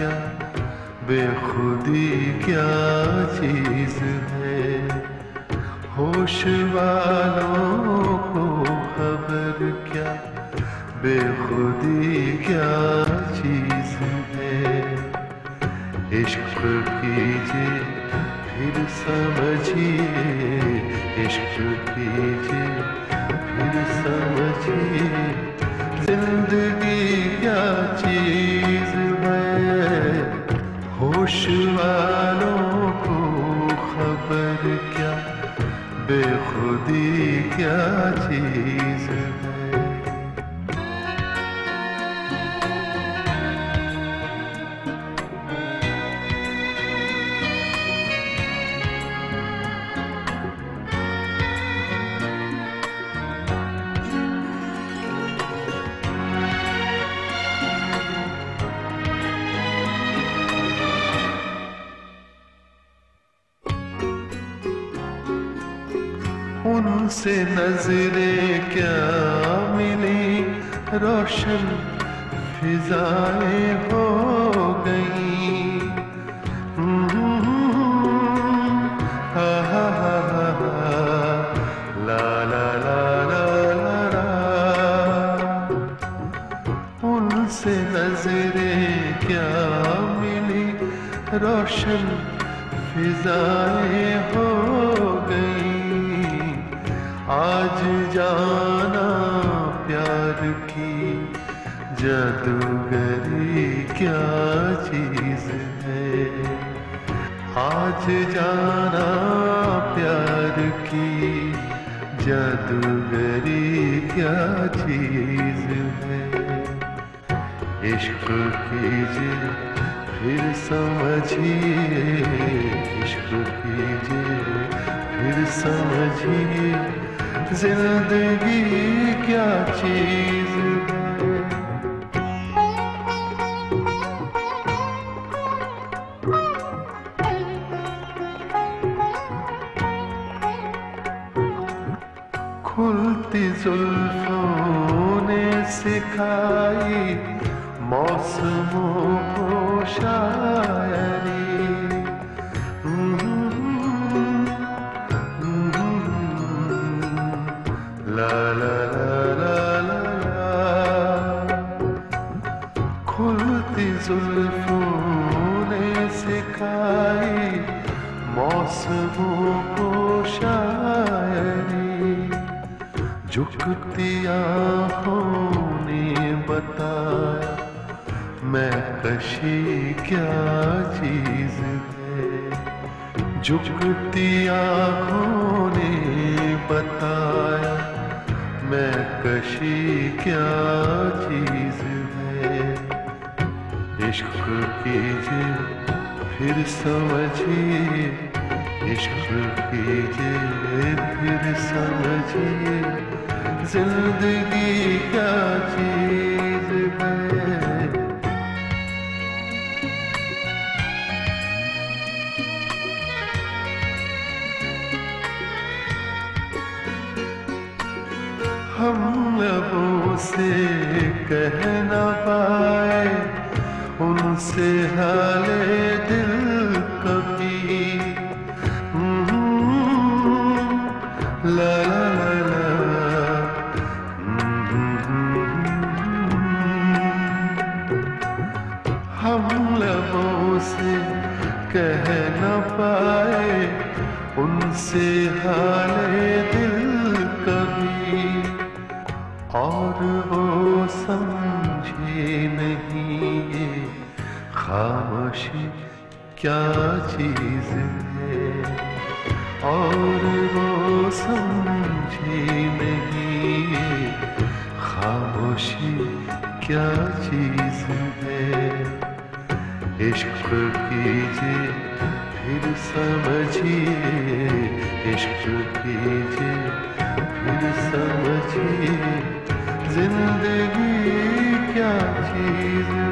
क्या, बेखुदी क्या चीज है। होश वालों को खबर क्या, बेखुदी क्या चीज है। इश्क कीजिए फिर समझिए, इश्क कीजिए फिर समझिए, जिंदगी क्या चीज है। होश वालों को खबर क्या, बेखुदी क्या चीज है। उनसे नजरें क्या मिली, रोशन फिजाएं हो गई। हा हा हा हा, ला ला ला ला ला ला। उनसे नजरें क्या मिली, रोशन फिजाएं हो गई। आज जाना प्यार की जादूगरी क्या चीज है। आज जाना प्यार की जादूगरी क्या चीज है। इश्क कीजिए फिर समझिए, इश्क कीजिए फिर समझिए, जिंदगी क्या चीज है। खुलती जुल्फों ने सिखाई मौसमों को शायरी। ला ला ला ला ला ला। खुलती जुल्फों ने सिखाई मौसमों को शायरी। झुकती आँखों ने बताया मैं कशी क्या चीज है। झुकती आँखों ने बताया मैं कशी क्या चीज है। इश्क कीजिए फिर समझिए, इश्क कीजिए फिर समझिए, जिंदगी क्या चीज है। हम लबों से कह न पाए उनसे हाले दिल कभी। ला ला ला ला। हम लबों से कह न पाए उनसे हाले दिल कभी। और वो समझे नहीं ये खामोशी क्या चीज है। और वो समझे नहीं ये खामोशी क्या चीज है। इश्क कीजिए फिर समझिए, इश्क कीजिए फिर समझिए, जिंदगी क्या चीज